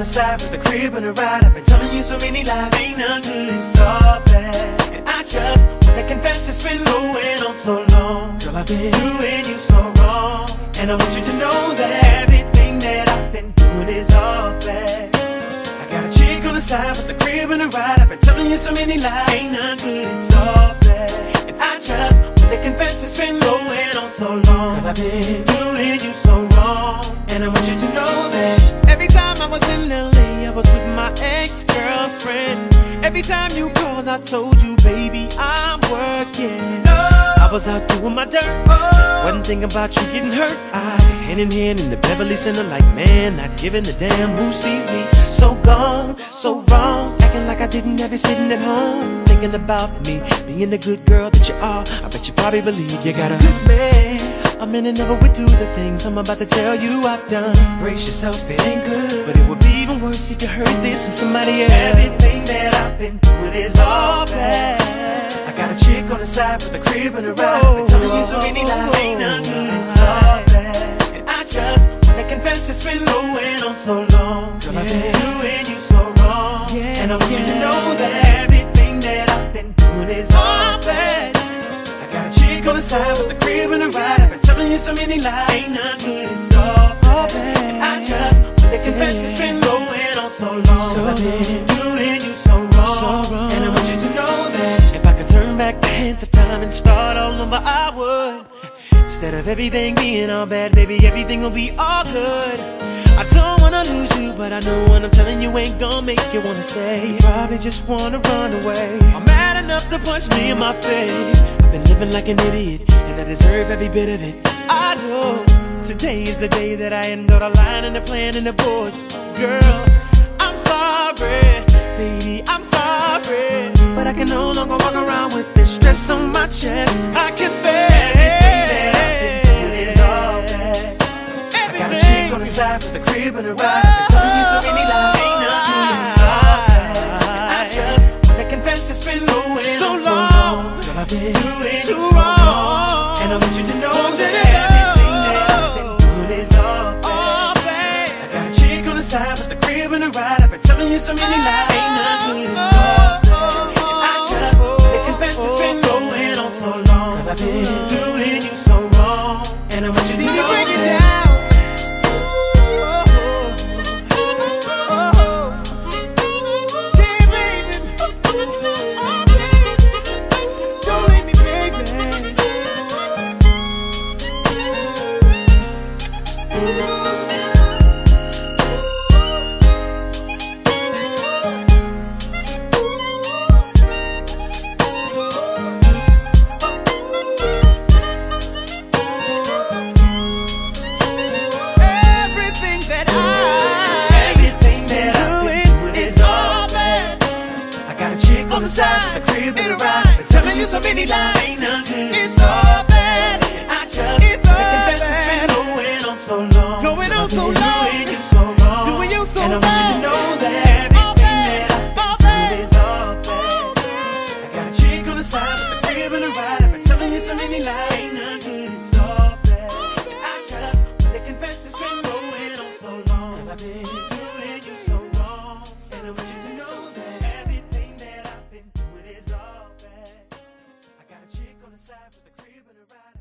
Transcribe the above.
the side with the crib and a ride. I've been telling you so many lies, ain't none good, it's all bad. And I just wanna confess it's been going on so long. Girl, I've been doing you so wrong, and I want you to know that everything that I've been doing is all bad. I got a chick on the side with the crib and a ride. I've been telling you so many lies, ain't none good, it's all bad. And I just wanna confess it's been going on so long. Girl, I've been doing you so wrong, and I want you to know that every time I was in LA, I was with my ex-girlfriend. Every time you called, I told you, baby, I'm working. I was out doing my dirt. One thing about you getting hurt, I was hand in hand in the Beverly Center, like, man, not giving a damn who sees me. So gone, so wrong, acting like I didn't have you sitting at home, thinking about me, being the good girl that you are. I bet you probably believe you got a good man. A minute never would do the things I'm about to tell you I've done. Brace yourself, it ain't good, but it would be even worse if you heard this from somebody else. Everything that I've been doing is all bad. I got a chick on the side with a crib and a ride. I've been telling you so many lies, ain't none good, it's all bad. And I just wanna confess it's been going on so long. Girl, I've been doing you so wrong, and I want you to know that everything that I've been doing is all bad. I got a chick on the side with a crib and a ride. I've been telling you so many lies, ain't none good, it's all bad. And I just wanna confess it's been going on so long. I've been doing you so wrong, and I want you to know that if I could turn back the hands of time and start all over, I would. Instead of everything being all bad, baby, everything will be all good. I don't wanna lose you, but I know what I'm telling you ain't gonna make you wanna stay. You probably just wanna run away. I'm mad enough to punch me in my face. I've been living like an idiot, and I deserve every bit of it. I know today is the day that I end all the line and the plan and the board. Girl, I'm sorry, baby, I'm sorry, but I can no longer walk around with this stress on my chest. I confess everything that I've been doing is all bad. I got a chick on the side with a crib and a ride. I've been telling you so many lies, ain't none good, it's all bad. And I just wanna confess it's been going so long. Girl, I've been doing you so wrong, and I want you to know that everything that I've been doing is all bad. I got a chick on the side with a crib and a ride. I've been telling you so many lies, ain't none good, it's all bad. And I just wanna confess it's been going on so long. Girl, I've been doing you so wrong, and I want you to know that. On the side with a crib and a ride. I've been telling you so many lies, ain't none good, it's all bad. I just wanna confess it's been going on so long. Going on so long, doing you so wrong, doing you so wrong. And I want you to know that everything that I've been doing is all bad. I got a chick on the side with a crib and a ride. I've been telling you so many lies, ain't none good, it's all bad. I just wanna confess it's been going on so long. And I've been doing you so wrong, and I want you to know that everything that I've been doing is all bad. I got a chick on the side with a crib and a ride.